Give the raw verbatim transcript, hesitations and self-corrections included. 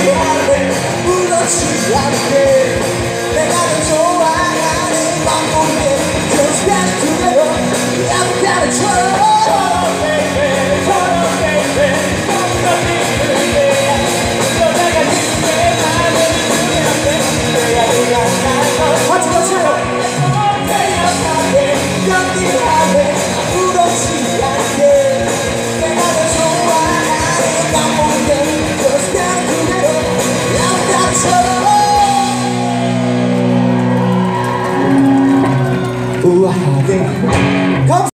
연기할래 울었지 않게 내가 더 좋아하는 방법에 Just dance together 아무 때나 쳐 우아하게